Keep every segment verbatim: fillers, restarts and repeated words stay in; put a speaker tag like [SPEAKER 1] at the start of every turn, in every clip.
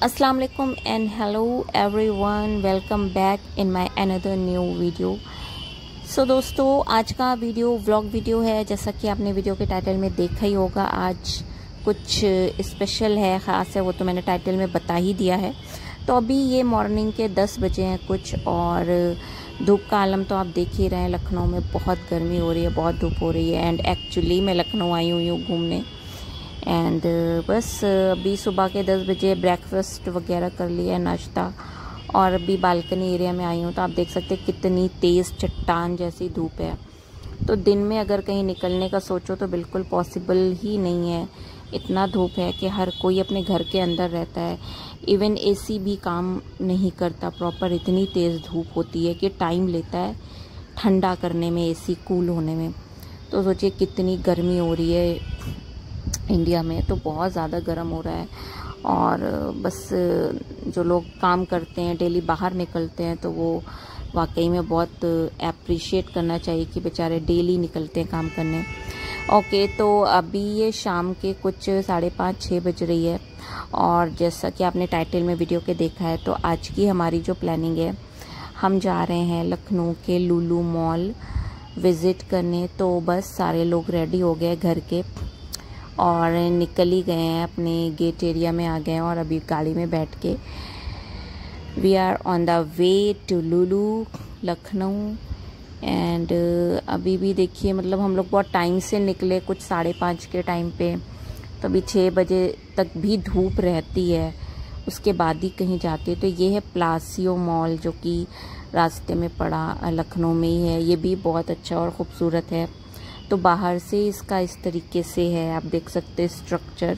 [SPEAKER 1] अस्सलाम वालेकुम and hello everyone, welcome back in my another new video. So दोस्तों, आज का वीडियो व्लॉग वीडियो है। जैसा कि आपने वीडियो के टाइटल में देखा ही होगा, आज कुछ स्पेशल है, ख़ास है, वो तो मैंने टाइटल में बता ही दिया है। तो अभी ये मॉर्निंग के दस बजे हैं कुछ, और धूप का आलम तो आप देख ही रहे हैं। लखनऊ में बहुत गर्मी हो रही है, बहुत धूप हो रही है। एंड एक्चुअली मैं लखनऊ आई हुई हूँ घूमने। एंड uh, बस uh, अभी सुबह के दस बजे ब्रेकफास्ट वगैरह कर लिया है, नाश्ता, और अभी बालकनी एरिया में आई हूँ। तो आप देख सकते हैं कितनी तेज़ चट्टान जैसी धूप है। तो दिन में अगर कहीं निकलने का सोचो तो बिल्कुल पॉसिबल ही नहीं है। इतना धूप है कि हर कोई अपने घर के अंदर रहता है। इवन एसी भी काम नहीं करता प्रॉपर, इतनी तेज़ धूप होती है कि टाइम लेता है ठंडा करने में, एसी कूल होने में। तो सोचिए कितनी गर्मी हो रही है इंडिया में, तो बहुत ज़्यादा गर्म हो रहा है। और बस जो लोग काम करते हैं, डेली बाहर निकलते हैं, तो वो वाकई में बहुत अप्रिशिएट करना चाहिए कि बेचारे डेली निकलते हैं काम करने। ओके, तो अभी ये शाम के कुछ साढ़े पाँच छः बज रही है, और जैसा कि आपने टाइटल में वीडियो के देखा है, तो आज की हमारी जो प्लानिंग है, हम जा रहे हैं लखनऊ के लुलु मॉल विज़िट करने। तो बस सारे लोग रेडी हो गए घर के और निकल ही गए हैं, अपने गेट एरिया में आ गए हैं, और अभी गाड़ी में बैठ के we are on the way to Lulu Lucknow. And अभी भी देखिए, मतलब हम लोग बहुत टाइम से निकले, कुछ साढ़े पाँच के टाइम पे, तो अभी छः बजे तक भी धूप रहती है, उसके बाद ही कहीं जाते। तो ये है प्लासियो मॉल, जो कि रास्ते में पड़ा, लखनऊ में ही है। ये भी बहुत अच्छा और ख़ूबसूरत है। तो बाहर से इसका इस तरीके से है, आप देख सकते हैं स्ट्रक्चर।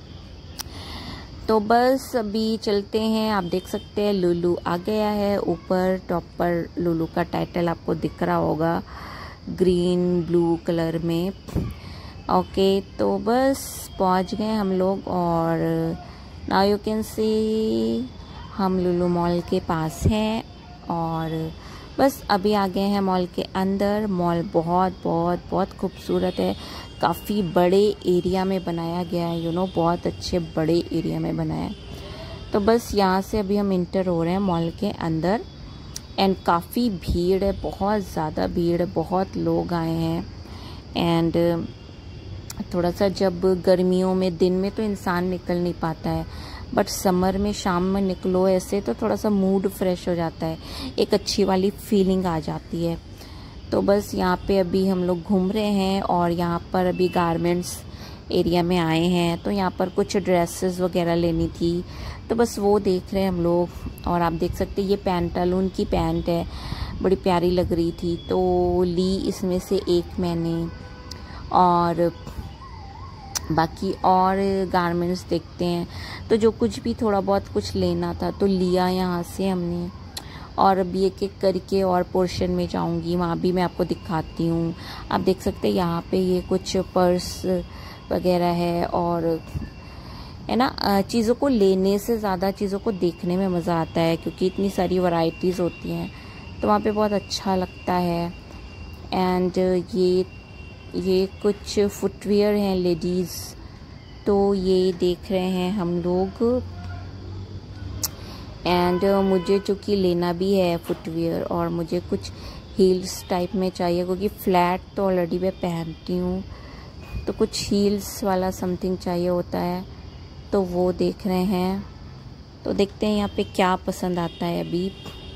[SPEAKER 1] तो बस अभी चलते हैं। आप देख सकते हैं लुलु आ गया है। ऊपर टॉप पर लुलु का टाइटल आपको दिख रहा होगा ग्रीन ब्लू कलर में। ओके, तो बस पहुंच गए हम लोग, और नाउ यू कैन सी हम लुलु मॉल के पास हैं, और बस अभी आ गए हैं मॉल के अंदर। मॉल बहुत बहुत बहुत खूबसूरत है, काफ़ी बड़े एरिया में बनाया गया है, यू नो बहुत अच्छे बड़े एरिया में बनाया है। तो बस यहाँ से अभी हम इंटर हो रहे हैं मॉल के अंदर। एंड काफ़ी भीड़ है, बहुत ज़्यादा भीड़ है, बहुत लोग आए हैं। एंड थोड़ा सा, जब गर्मियों में दिन में तो इंसान निकल नहीं पाता है, बट समर में शाम में निकलो ऐसे तो थोड़ा सा मूड फ्रेश हो जाता है, एक अच्छी वाली फीलिंग आ जाती है। तो बस यहाँ पे अभी हम लोग घूम रहे हैं, और यहाँ पर अभी गारमेंट्स एरिया में आए हैं। तो यहाँ पर कुछ ड्रेसेस वगैरह लेनी थी, तो बस वो देख रहे हैं हम लोग। और आप देख सकते हैं ये पैंटालून की पैंट है, बड़ी प्यारी लग रही थी, तो ली इसमें से एक मैंने। और बाकी और गारमेंट्स देखते हैं, तो जो कुछ भी थोड़ा बहुत कुछ लेना था तो लिया यहाँ से हमने। और अभी एक एक करके और पोर्शन में जाऊँगी, वहाँ भी मैं आपको दिखाती हूँ। आप देख सकते हैं यहाँ पे ये कुछ पर्स वगैरह है, और है ना, चीज़ों को लेने से ज़्यादा चीज़ों को देखने में मज़ा आता है, क्योंकि इतनी सारी वैरायटीज़ होती हैं, तो वहाँ पे बहुत अच्छा लगता है। एंड ये ये कुछ फुटवियर हैं लेडीज़, तो ये देख रहे हैं हम लोग। एंड मुझे चूँकि लेना भी है फुटवियर, और मुझे कुछ हील्स टाइप में चाहिए, क्योंकि फ्लैट तो ऑलरेडी मैं पहनती हूँ, तो कुछ हील्स वाला समथिंग चाहिए होता है, तो वो देख रहे हैं। तो देखते हैं यहाँ पे क्या पसंद आता है अभी।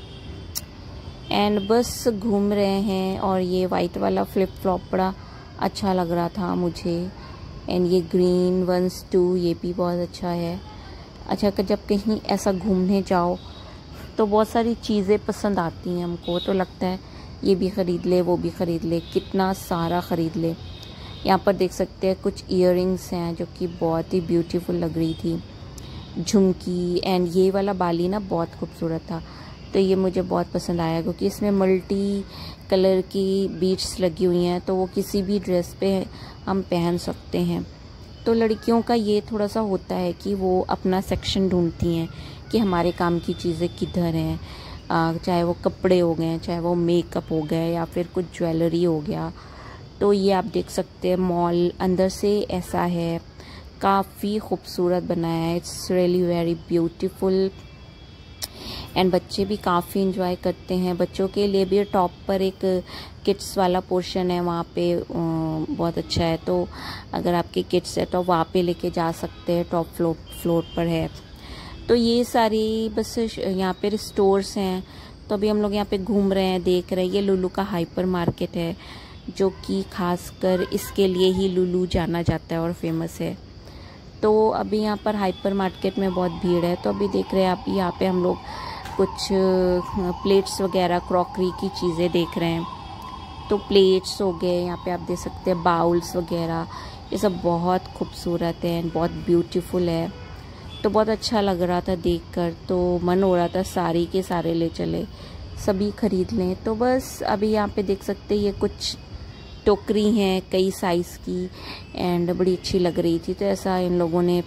[SPEAKER 1] एंड बस घूम रहे हैं, और ये वाइट वाला फ्लिप फ्लॉप बड़ा अच्छा लग रहा था मुझे। एंड ये ग्रीन वंस टू, ये भी बहुत अच्छा है। अच्छा, कि जब कहीं ऐसा घूमने जाओ तो बहुत सारी चीज़ें पसंद आती हैं हमको, तो लगता है ये भी ख़रीद ले, वो भी ख़रीद ले, कितना सारा ख़रीद ले। यहाँ पर देख सकते हैं कुछ इयररिंग्स हैं जो कि बहुत ही ब्यूटीफुल लग रही थी, झुमकी। एंड ये वाला बाली ना बहुत खूबसूरत था, तो ये मुझे बहुत पसंद आया, क्योंकि इसमें मल्टी कलर की बीड्स लगी हुई हैं, तो वो किसी भी ड्रेस पे हम पहन सकते हैं। तो लड़कियों का ये थोड़ा सा होता है कि वो अपना सेक्शन ढूंढती हैं कि हमारे काम की चीज़ें किधर हैं, चाहे वो कपड़े हो गए, चाहे वो मेकअप हो गए, या फिर कुछ ज्वेलरी हो गया। तो ये आप देख सकते हैं मॉल अंदर से ऐसा है, काफ़ी खूबसूरत बनाया है। It's really very beautiful and बच्चे भी काफ़ी इंजॉय करते हैं। बच्चों के लिए भी टॉप पर एक किड्स वाला पोर्शन है, वहाँ पे बहुत अच्छा है। तो अगर आपके किड्स है तो वहाँ पे लेके जा सकते हैं, टॉप फ्लोर फ्लोर पर है। तो ये सारी बस यहाँ पे स्टोर्स हैं। तो अभी हम लोग यहाँ पे घूम रहे हैं, देख रहे हैं। ये लुलु का हाइपर मार्केट है, जो कि खासकर इसके लिए ही लुलु जाना जाता है और फेमस है। तो अभी यहाँ पर हाइपर मार्केट में बहुत भीड़ है। तो अभी देख रहे हैं आप, यहाँ पे हम लोग कुछ प्लेट्स वगैरह क्रॉकरी की चीज़ें देख रहे हैं। तो प्लेट्स हो गए, यहाँ पे आप देख सकते हैं बाउल्स वगैरह, ये सब बहुत खूबसूरत है, बहुत ब्यूटीफुल है। तो बहुत अच्छा लग रहा था देखकर, तो मन हो रहा था सारी के सारे ले चले, सभी खरीद लें। तो बस अभी यहाँ पे देख सकते हैं ये कुछ टोकरी हैं कई साइज़ की एंड बड़ी अच्छी लग रही थी। तो ऐसा इन लोगों ने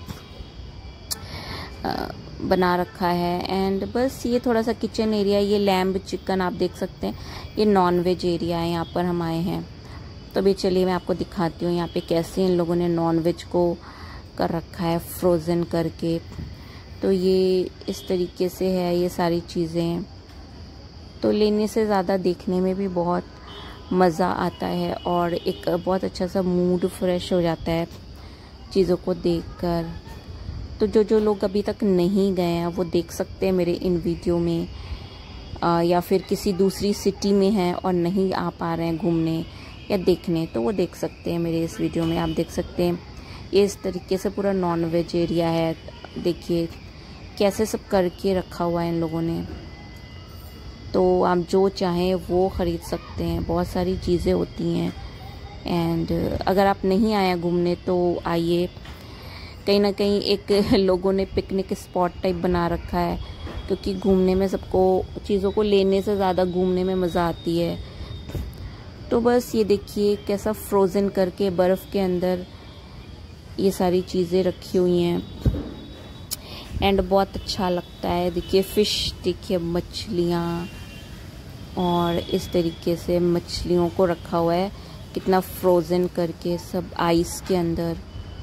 [SPEAKER 1] बना रखा है। एंड बस ये थोड़ा सा किचन एरिया, ये लैम्ब चिकन आप देख सकते हैं, ये नॉन वेज एरिया है, यहाँ पर हम आए हैं। तो अभी चलिए मैं आपको दिखाती हूँ यहाँ पे कैसे इन लोगों ने नॉन वेज को कर रखा है फ्रोज़न करके। तो ये इस तरीके से है ये सारी चीज़ें। तो लेने से ज़्यादा देखने में भी बहुत मज़ा आता है और एक बहुत अच्छा सा मूड फ्रेश हो जाता है चीज़ों को देखकर। तो जो जो लोग अभी तक नहीं गए हैं वो देख सकते हैं मेरे इन वीडियो में, आ, या फिर किसी दूसरी सिटी में हैं और नहीं आ पा रहे हैं घूमने या देखने, तो वो देख सकते हैं मेरे इस वीडियो में। आप देख सकते हैं ये इस तरीके से पूरा नॉन वेज एरिया है। देखिए कैसे सब करके रखा हुआ है इन लोगों ने। तो आप जो चाहें वो ख़रीद सकते हैं, बहुत सारी चीज़ें होती हैं। एंड अगर आप नहीं आए घूमने तो आइए। कहीं ना कहीं एक लोगों ने पिकनिक स्पॉट टाइप बना रखा है, क्योंकि घूमने में सबको चीज़ों को लेने से ज़्यादा घूमने में मज़ा आती है। तो बस ये देखिए कैसा फ्रोज़न करके बर्फ़ के अंदर ये सारी चीज़ें रखी हुई हैं एंड बहुत अच्छा लगता है। देखिए फ़िश, देखिए मछलियाँ, और इस तरीके से मछलियों को रखा हुआ है कितना फ्रोज़न करके सब आइस के अंदर।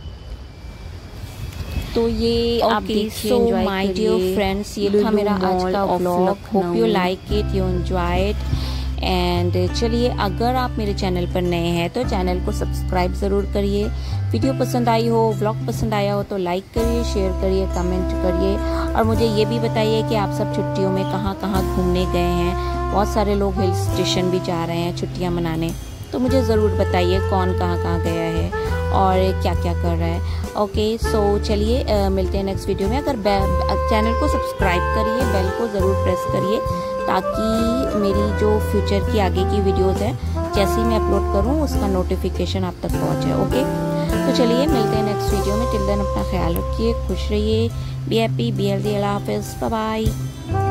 [SPEAKER 1] तो ये okay, आप देखिए, एंजॉय माय डियर फ्रेंड्स, ये था मेरा आज का vlog. Hope you like it, you enjoy it. And चलिए, अगर आप मेरे चैनल पर नए हैं तो चैनल को सब्सक्राइब ज़रूर करिए। वीडियो पसंद आई हो, व्लॉग पसंद आया हो तो लाइक करिए, शेयर करिए, कमेंट करिए। और मुझे ये भी बताइए कि आप सब छुट्टियों में कहाँ कहाँ घूमने गए हैं। बहुत सारे लोग हिल स्टेशन भी जा रहे हैं छुट्टियाँ मनाने, तो मुझे ज़रूर बताइए कौन कहाँ कहाँ गया है और क्या क्या कर रहा है। ओके सो चलिए मिलते हैं नेक्स्ट वीडियो में। अगर चैनल को सब्सक्राइब करिए, बेल को ज़रूर प्रेस करिए, ताकि मेरी जो फ्यूचर की आगे की वीडियोस है जैसे ही मैं अपलोड करूँ उसका नोटिफिकेशन आप तक पहुँचे। ओके तो चलिए मिलते हैं नेक्स्ट वीडियो में। टिल देन अपना ख्याल रखिए, खुश रहिए, बी हैप्पी, बी हेल्दी। अल्लाह हाफिज़, बाय बाय।